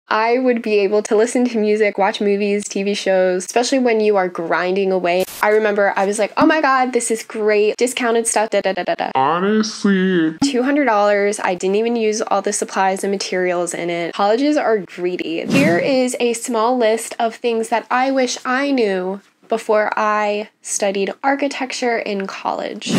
I would be able to listen to music, watch movies, TV shows, especially when you are grinding away. I remember I was like, oh my god, this is great. Discounted stuff, da da da da da. Honestly, $200. I didn't even use all the supplies and materials in it. Colleges are greedy. Here is a small list of things that I wish I knew before I studied architecture in college.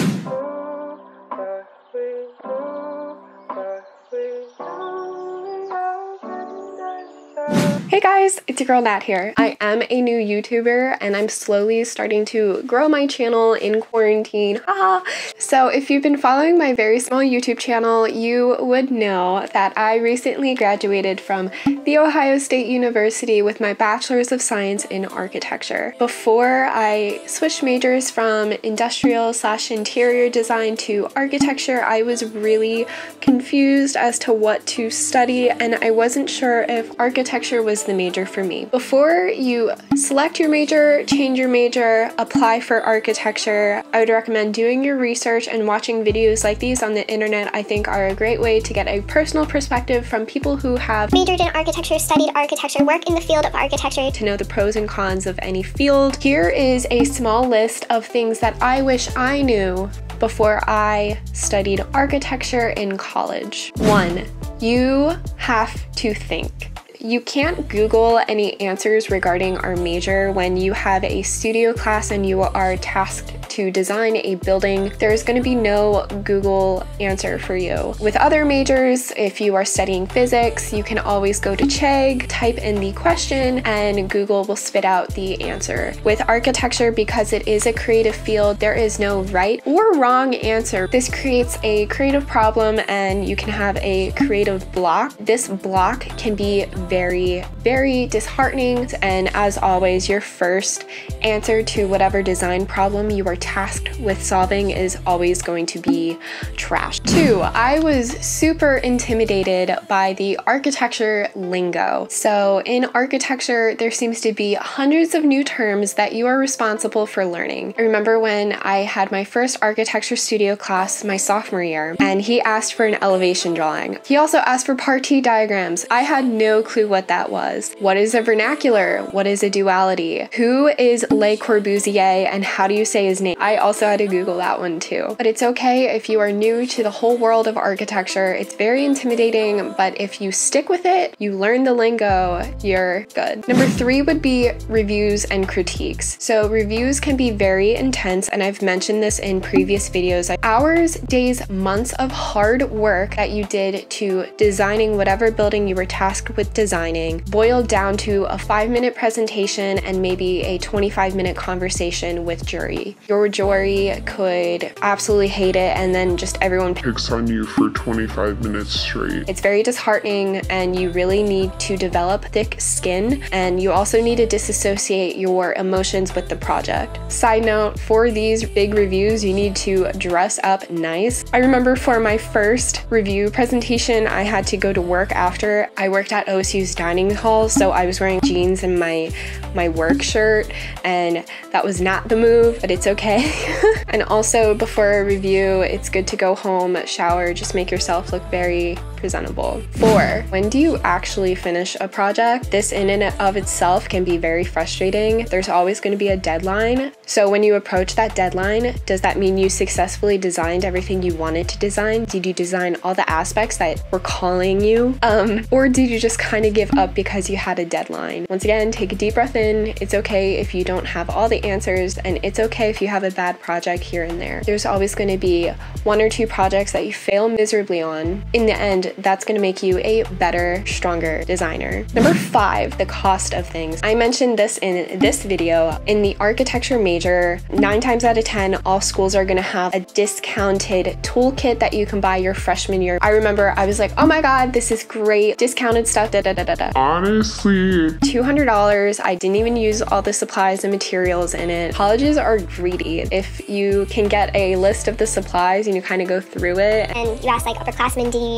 Hey guys, it's your girl Nat here. I am a new YouTuber and I'm slowly starting to grow my channel in quarantine. Haha. So if you've been following my very small YouTube channel, you would know that I recently graduated from The Ohio State University with my Bachelor's of Science in Architecture. Before I switched majors from industrial/interior design to architecture, I was really confused as to what to study and I wasn't sure if architecture was the major for me. Before you select your major, change your major, apply for architecture, I would recommend doing your research and watching videos like these on the internet. I think are a great way to get a personal perspective from people who have majored in architecture, studied architecture, work in the field of architecture, to know the pros and cons of any field. Here is a small list of things that I wish I knew before I studied architecture in college. 1. You have to think. You can't Google any answers regarding our major when you have a studio class and you are tasked to design a building. There's going to be no Google answer for you. With other majors, if you are studying physics, you can always go to Chegg, type in the question, and Google will spit out the answer. With architecture, because it is a creative field, there is no right or wrong answer. This creates a creative problem and you can have a creative block. This block can be very, very disheartening, and as always, your first answer to whatever design problem you are tasked with solving is always going to be trash. 2, I was super intimidated by the architecture lingo. So in architecture, there seems to be hundreds of new terms that you are responsible for learning. I remember when I had my first architecture studio class my sophomore year, and he asked for an elevation drawing. He also asked for partie diagrams. I had no clue what that was. What is a vernacular? What is a duality? Who is Le Corbusier and how do you say his name? I also had to Google that one too. But it's okay if you are new to the whole world of architecture. It's very intimidating, but if you stick with it, you learn the lingo, you're good. Number 3 would be reviews and critiques. So reviews can be very intense, and I've mentioned this in previous videos. Like hours, days, months of hard work that you did to designing whatever building you were tasked with designing boiled down to a 5-minute presentation and maybe a 25-minute conversation with jury. Your jury could absolutely hate it and then just everyone picks on you for 25 minutes straight. It's very disheartening and you really need to develop thick skin, and you also need to disassociate your emotions with the project. Side note, for these big reviews, you need to dress up nice. I remember for my first review presentation, I had to go to work after. I worked at OSU's dining hall, so I was wearing jeans and my work shirt, and that was not the move, but it's okay. And also before a review, it's good to go home, shower, just make yourself look very presentable. 4, when do you actually finish a project? This in and of itself can be very frustrating. There's always going to be a deadline. So when you approach that deadline, does that mean you successfully designed everything you wanted to design? Did you design all the aspects that were calling you? Or did you just kind of give up because you had a deadline? Once again, take a deep breath in. It's okay if you don't have all the answers, and it's okay if you have a bad project here and there. There's always going to be 1 or 2 projects that you fail miserably on. In the end, that's going to make you a better, stronger designer. Number 5, the cost of things. I mentioned this in this video. In the architecture major, 9 times out of 10, all schools are going to have a discounted toolkit that you can buy your freshman year. I remember I was like, oh my god, this is great. Discounted stuff, da da da da da. Honestly, $200. I didn't even use all the supplies and materials in it. Colleges are greedy. If you can get a list of the supplies and you kind of go through it, and you ask like upperclassmen, do you use this,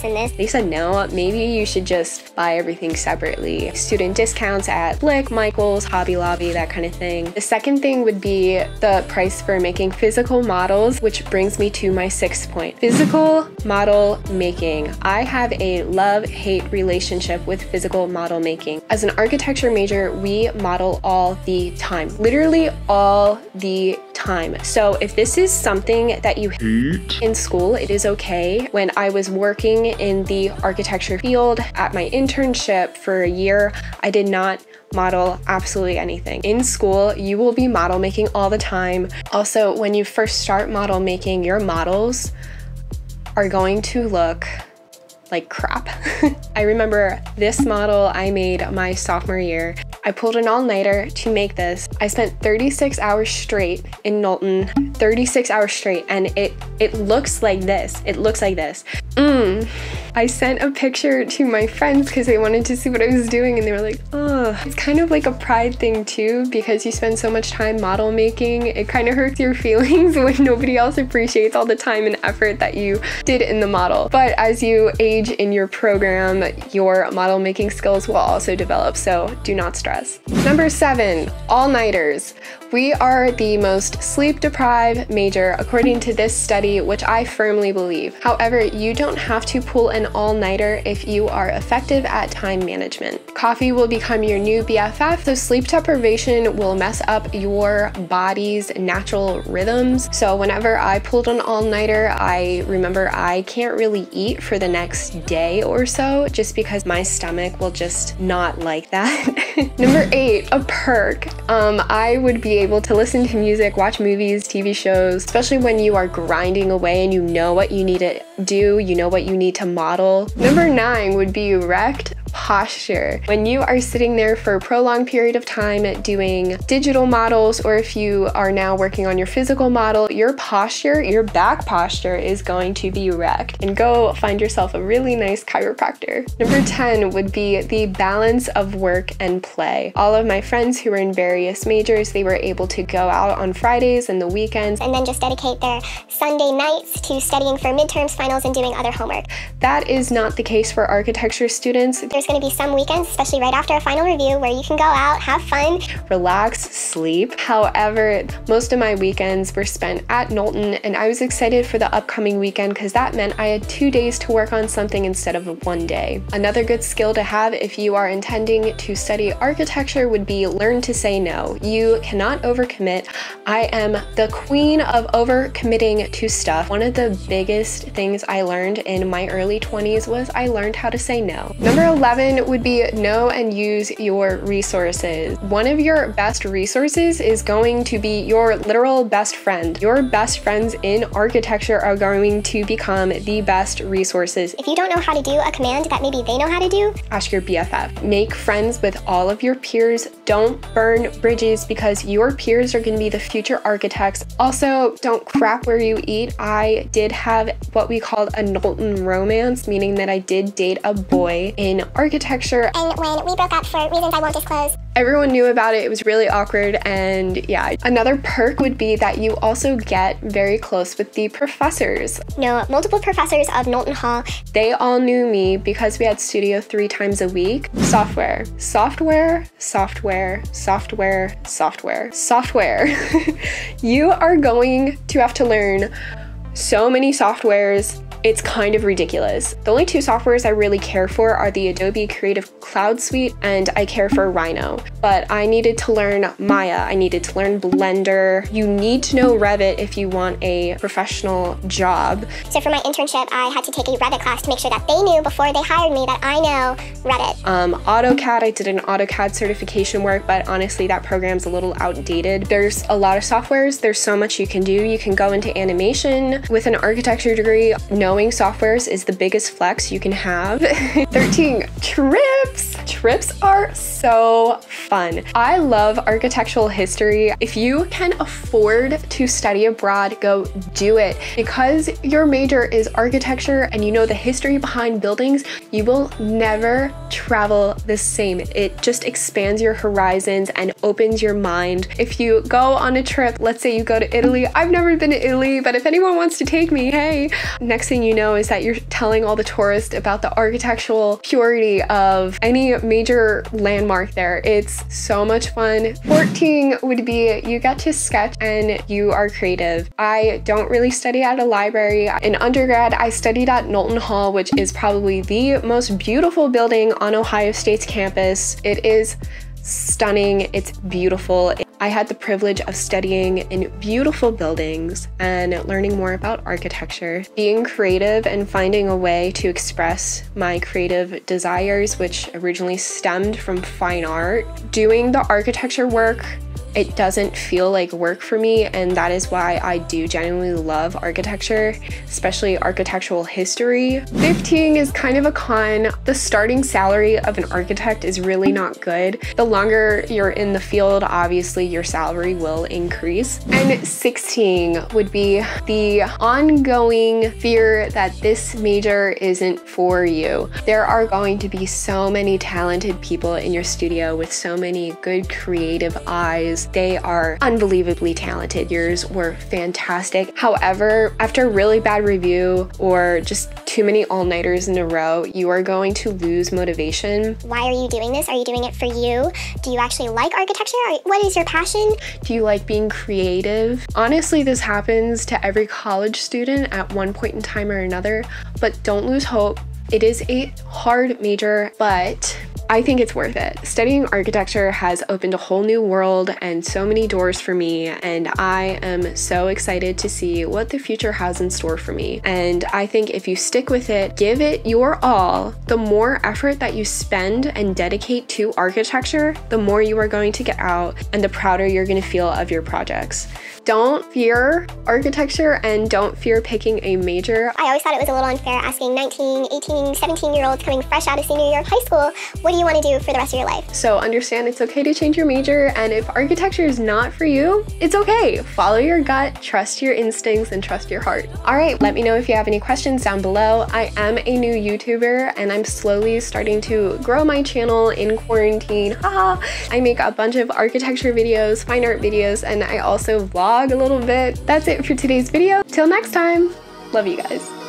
this and this. They said no, maybe you should just buy everything separately. Student discounts at Blick, Michael's, Hobby Lobby, that kind of thing. The second thing would be the price for making physical models, which brings me to my 6th point. Physical model making. I have a love-hate relationship with physical model making. As an architecture major, we model all the time. Literally all the time. So if this is something that you hate in school, it is okay. When I was working in the architecture field at my internship for a year, I did not model absolutely anything. In school, you will be model making all the time. Also, when you first start model making, your models are going to look like crap. I remember this model I made my sophomore year. I pulled an all-nighter to make this. I spent 36 hours straight in Knowlton, 36 hours straight, and it looks like this. It looks like this. I sent a picture to my friends because they wanted to see what I was doing, and they were like, oh. It's kind of like a pride thing too, because you spend so much time model making. It kind of hurts your feelings when nobody else appreciates all the time and effort that you did in the model. But as you age in your program, your model making skills will also develop, so do not stress. Number 7, all-nighters. We are the most sleep-deprived major according to this study, which I firmly believe. However, you don't have to pull an all-nighter if you are effective at time management. Coffee will become your new BFF, so sleep deprivation will mess up your body's natural rhythms. So whenever I pulled an all-nighter, I remember I can't really eat for the next day or so, just because my stomach will just not like that. Number 8, a perk. I would be able to listen to music, watch movies, TV shows, especially when you are grinding away and you know what you need to do, you know what you need to model. Number 9 would be erect posture. When you are sitting there for a prolonged period of time doing digital models, or if you are now working on your physical model, your posture, your back posture is going to be erect. And go find yourself a really nice chiropractor. Number 10 would be the balance of work and play. All of my friends who were in various majors, they were able to go out on Fridays and the weekends And then just dedicate their Sunday nights to studying for midterms, finals, and doing other homework. That is not the case for architecture students. There's going to be some weekends, especially right after a final review, where you can go out, have fun, relax, sleep. However, most of my weekends were spent at Knowlton, and I was excited for the upcoming weekend because that meant I had 2 days to work on something instead of 1 day. Another good skill to have if you are intending to study architecture would be learn to say no. You cannot overcommit. I am the queen of overcommitting to stuff. One of the biggest things I learned in my early 20s was I learned how to say no. Number 11 would be know and use your resources. One of your best resources is going to be your literal best friend. Your best friends in architecture are going to become the best resources. If you don't know how to do a command that maybe they know how to do, ask your BFF. Make friends with all of your peers. Don't burn bridges because your peers are going to be the future architects. Also, don't crap where you eat. I did have what we called a Knowlton romance, meaning that I did date a boy in architecture. and when we broke up for reasons I won't disclose, Everyone knew about it. It was really awkward. And yeah, another perk would be that you also get very close with the professors. no, multiple professors of Knowlton Hall, They all knew me because we had studio 3 times a week. Software. You are going to have to learn so many softwares. It's kind of ridiculous. The only 2 softwares I really care for are the Adobe Creative Cloud Suite and I care for Rhino. But I needed to learn Maya, I needed to learn Blender. You need to know Revit if you want a professional job. so for my internship, I had to take a Revit class to make sure that they knew before they hired me that I know Revit. AutoCAD, I did an AutoCAD certification work, but honestly, that program's a little outdated. There's a lot of softwares. There's so much you can do. You can go into animation with an architecture degree. Knowing softwares is the biggest flex you can have. 13, trips. Trips are so fun. I love architectural history. If you can afford to study abroad, go do it. Because your major is architecture and you know the history behind buildings, you will never travel the same. It just expands your horizons and opens your mind. If you go on a trip, let's say you go to Italy. I've never been to Italy, but if anyone wants to take me, hey. Next thing you know is that you're telling all the tourists about the architectural purity of any major landmark there. It's so much fun. 14 would be you get to sketch and you are creative. I don't really study at a library. In undergrad, I studied at Knowlton Hall, which is probably the most beautiful building on Ohio State's campus. It is stunning. It's beautiful. I had the privilege of studying in beautiful buildings and learning more about architecture, being creative and finding a way to express my creative desires, which originally stemmed from fine art. Doing the architecture work, it doesn't feel like work for me, and that is why I do genuinely love architecture, especially architectural history. 15 is kind of a con. The starting salary of an architect is really not good. The longer you're in the field, obviously your salary will increase. And 16 would be the ongoing fear that this major isn't for you. There are going to be so many talented people in your studio with so many good creative eyes. They are unbelievably talented. Yours were fantastic. However, after a really bad review or just too many all-nighters in a row, you are going to lose motivation. Why are you doing this? Are you doing it for you? Do you actually like architecture? What is your passion? Do you like being creative? Honestly, this happens to every college student at one point in time or another, but don't lose hope. It is a hard major, but I think it's worth it. Studying architecture has opened a whole new world and so many doors for me, and I am so excited to see what the future has in store for me. And I think if you stick with it, give it your all, the more effort that you spend and dedicate to architecture, the more you are going to get out and the prouder you're going to feel of your projects. Don't fear architecture and don't fear picking a major. I always thought it was a little unfair asking 19, 18, 17-year-olds coming fresh out of senior year of high school, what do you want to do for the rest of your life? So understand it's okay to change your major, and if architecture is not for you, it's okay. Follow your gut, trust your instincts, and trust your heart. All right, let me know if you have any questions down below. I am a new YouTuber and I'm slowly starting to grow my channel in quarantine. Haha. I make a bunch of architecture videos, fine art videos, and I also vlog a little bit. That's it for today's video. Till next time, love you guys.